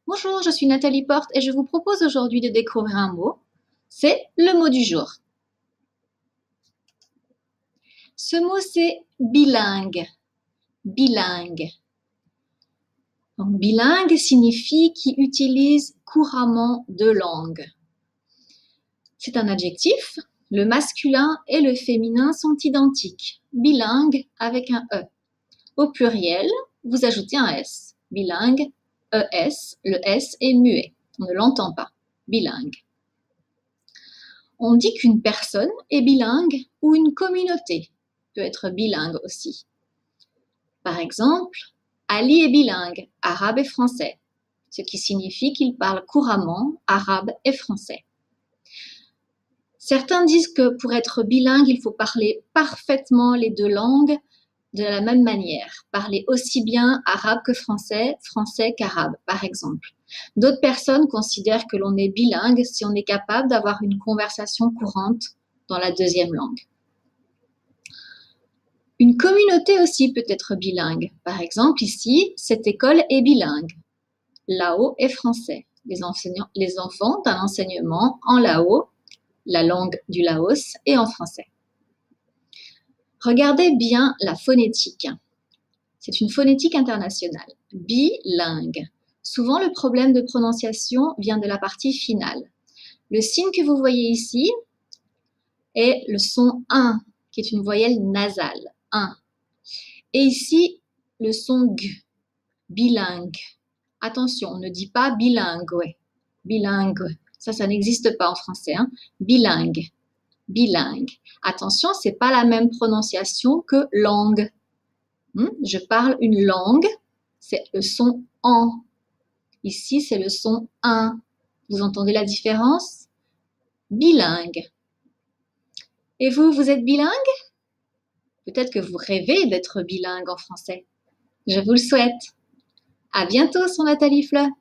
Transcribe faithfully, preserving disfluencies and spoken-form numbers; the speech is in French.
Bonjour, je suis Nathalie Porte et je vous propose aujourd'hui de découvrir un mot. C'est le mot du jour. Ce mot, c'est bilingue. Bilingue. Donc, bilingue signifie qui utilise couramment deux langues. C'est un adjectif. Le masculin et le féminin sont identiques. Bilingue avec un E. Au pluriel, vous ajoutez un S. Bilingue, E S. Le S est muet. On ne l'entend pas. Bilingue. On dit qu'une personne est bilingue ou une communauté peut être bilingue aussi. Par exemple, Ali est bilingue, arabe et français, ce qui signifie qu'il parle couramment arabe et français. Certains disent que pour être bilingue, il faut parler parfaitement les deux langues de la même manière, parler aussi bien arabe que français, français qu'arabe, par exemple. D'autres personnes considèrent que l'on est bilingue si on est capable d'avoir une conversation courante dans la deuxième langue. Une communauté aussi peut être bilingue. Par exemple, ici, cette école est bilingue. Lao est français. Les, enseignants, les enfants ont un enseignement en lao, la langue du Laos, et en français. Regardez bien la phonétique. C'est une phonétique internationale. Bilingue. Souvent, le problème de prononciation vient de la partie finale. Le signe que vous voyez ici est le son un, qui est une voyelle nasale. un. Et ici, le son G, bilingue. Attention, on ne dit pas bilingue, ouais. Bilingue. Ça, ça n'existe pas en français. Hein. Bilingue. Bilingue. Attention, c'est pas la même prononciation que langue. Hmm? Je parle une langue, c'est le son en. Ici, c'est le son un. Vous entendez la différence? Bilingue. Et vous, vous êtes bilingue? Peut-être que vous rêvez d'être bilingue en français. Je vous le souhaite. À bientôt sur Nathalie Fleu.